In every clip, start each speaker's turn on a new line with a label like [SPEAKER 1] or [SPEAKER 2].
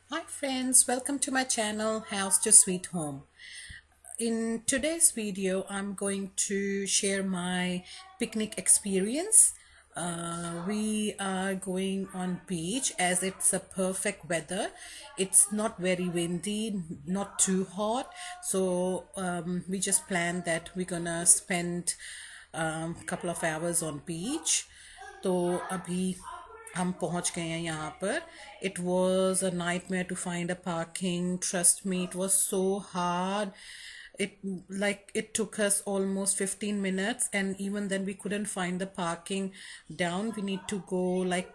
[SPEAKER 1] Hi friends, welcome to my channel House to Sweet Home. In today's video, I'm going to share my picnic experience. We are going on beach as it's a perfect weather. It's not very windy, not too hot. So we just planned that we're gonna spend couple of hours on beach. तो अभी हम पहुंच गए हैं यहाँ पर. It was a nightmare to find a parking. Trust me, it was so hard. It took us almost 15 minutes, and even then we couldn't find the parking down. We need to go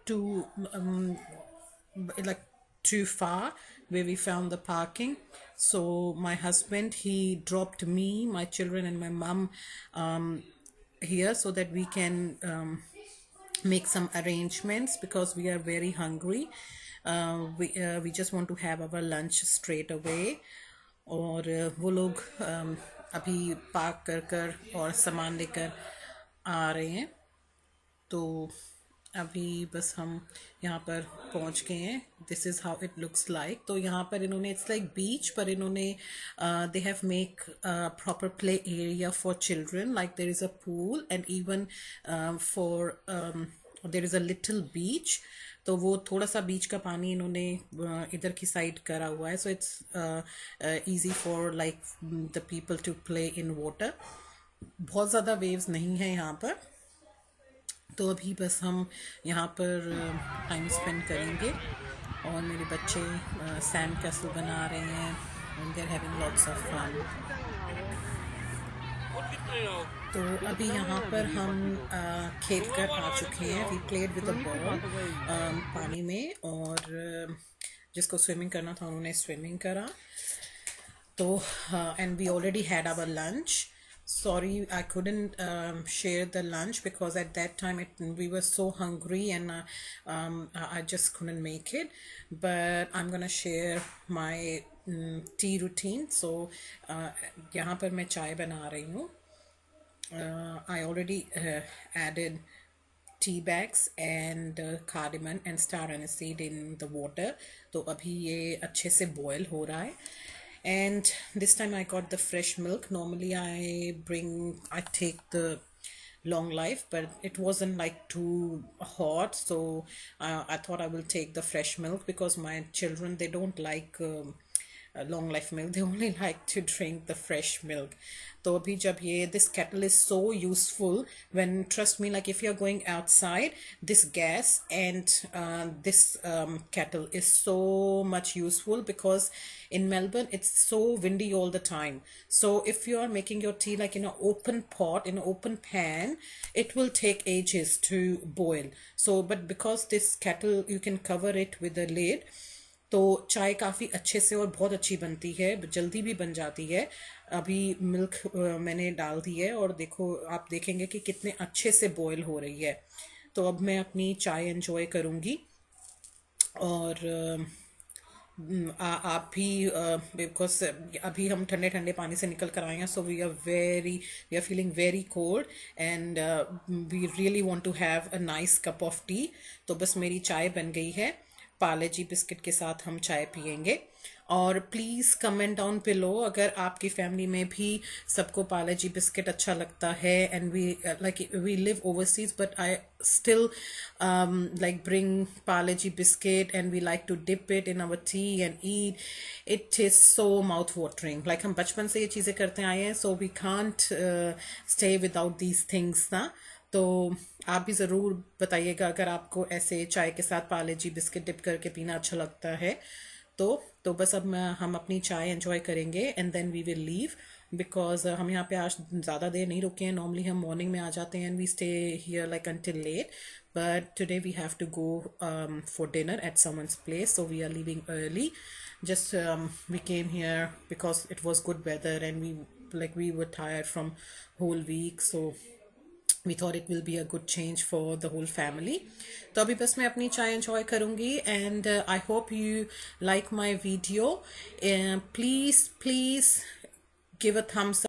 [SPEAKER 1] like too far where we found the parking. So my husband, he dropped me, my children and my mom here so that we can make some arrangements because we are very hungry. We just want to have our lunch straight away. और वो लोग अभी park कर कर और सामान लेकर आ रहे हैं. तो अभी बस हम यहाँ पर पहुँच गए हैं. This is how it looks like. तो यहाँ पर इन्होंने इट्स लाइक बीच पर इन्होंने they have make proper play area for children. Like there is a pool and even for there is a little beach. तो वो थोड़ा सा बीच का पानी इन्होंने इधर की साइड करा हुआ है. So it's easy for like the people to play in water. बहुत ज़्यादा वेव्स नहीं है यहाँ पर. तो अभी बस हम यहाँ पर टाइम स्पेंड करेंगे और मेरे बच्चे सैंड कैसल बना रहे हैं and they are having lots of fun. तो अभी यहाँ पर हम खेल कर आ चुके हैं. We played with the ball पानी में, और जिसको स्विमिंग करना था उन्होंने स्विमिंग करा. तो and we already had our lunch. Sorry, I couldn't share the lunch because at that time we were so hungry, and I just couldn't make it. But I'm gonna share my tea routine. So यहाँ पर मैं चाय बना रही हूँ. I already added tea bags and cardamom and star aniseed in the water. तो अभी ये अच्छे से boil हो रहा है. And this time I got the fresh milk. Normally I take the long life, but it wasn't like too hot, so I thought I will take the fresh milk because my children, they don't like long life milk. They only like to drink the fresh milk. तो अभी जब ये this kettle is so useful when, trust me, like if you're going outside, this gas and this kettle is so much useful because in Melbourne it's so windy all the time. So if you are making your tea like in an open pot, in an open pan, it will take ages to boil. So but because this kettle, you can cover it with a lid, तो चाय काफ़ी अच्छे से और बहुत अच्छी बनती है, जल्दी भी बन जाती है. अभी मिल्क मैंने डाल दी है और देखो, आप देखेंगे कि कितने अच्छे से बॉईल हो रही है. तो अब मैं अपनी चाय एंजॉय करूँगी. और आप भी, बिकॉज अभी हम ठंडे ठंडे पानी से निकल कर आए हैं. So we are feeling very cold and we really want to have a nice cup of tea. तो बस मेरी चाय बन गई है. पार्ले जी बिस्किट के साथ हम चाय पियेंगे. और प्लीज़ कमेंट डाउन बिलो अगर आपकी फैमिली में भी सबको पार्ले जी बिस्किट अच्छा लगता है. And we live overseas but I still like bring parle ji biscuit and we like to dip it in our tea and eat. It is so mouth watering. Like हम बचपन से ये चीज़ें करते आए हैं, so we can't stay without these things ना. तो आप भी ज़रूर बताइएगा अगर आपको ऐसे चाय के साथ पार्ले जी बिस्किट डिप करके पीना अच्छा लगता है. तो बस अब हम अपनी चाय एंजॉय करेंगे and then we will leave because हम यहाँ पे आज ज़्यादा देर नहीं रुके हैं. नॉर्मली हम मॉर्निंग में आ जाते हैं and we stay here like until late, but today we have to go for dinner at someone's place, so we are leaving early. Just we came here because it was good weather and we were tired from whole week, so we thought it will be a good change for the whole family. तो अभी बस मैं अपनी चाय enjoy करूँगी and I hope you like my video. Please give a thumbs up.